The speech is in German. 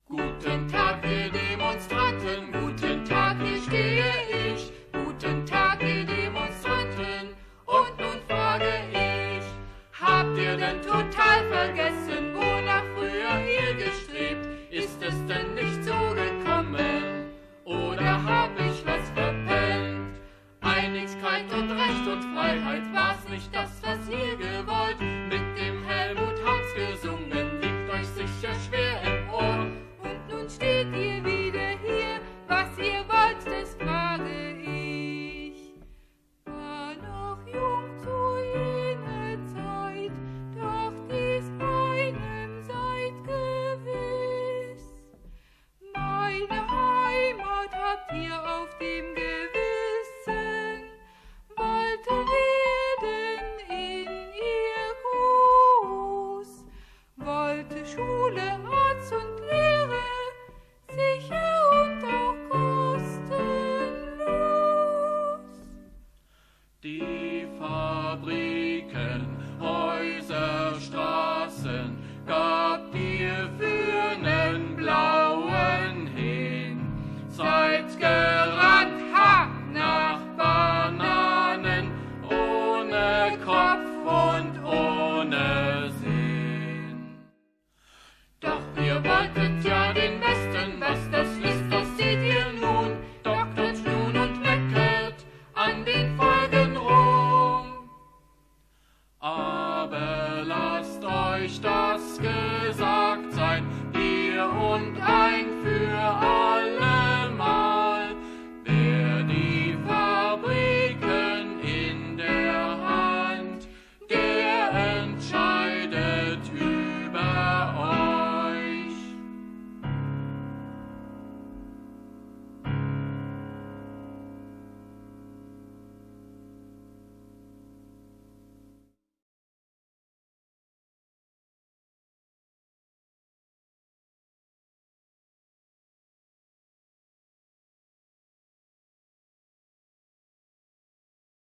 Guten Tag, ihr Demonstraten, guten Tag, hier stehe ich. Guten Tag, ihr Demonstranten, und nun frage ich, habt ihr denn total vergessen, wonach früher ihr gestrebt? Ist es denn nicht so gekommen, oder hab ich was verpennt? Einigkeit und Recht und Freiheit, war's nicht das, was ihr gewollt? Mit dem Helmut Harms gesungen, liegt euch sicher schwer im Ohr. Und nun steht ihr wieder hier, was ihr wollt, das frage ich. War noch jung zu jener Zeit, doch dies einem seid gewiss. Meine Heimat habt ihr auf dem Gewissen, wollte werden in ihr Gruß, wollte Schule, Arzt und Lehre, sicher und auch kostenlos. Die Fabriken, Häuser, Straßen gabt ihr für nen Blauen hin. Seid gerannt, ha, nach Bananen, ohne Kopf und ohne Sinn. Doch ihr wolltet ja den Westen, was das ist, das seht ihr nun. Doktert nun und meckert an den Folgen rum. Aber lasst euch das gesagt sein, ihr und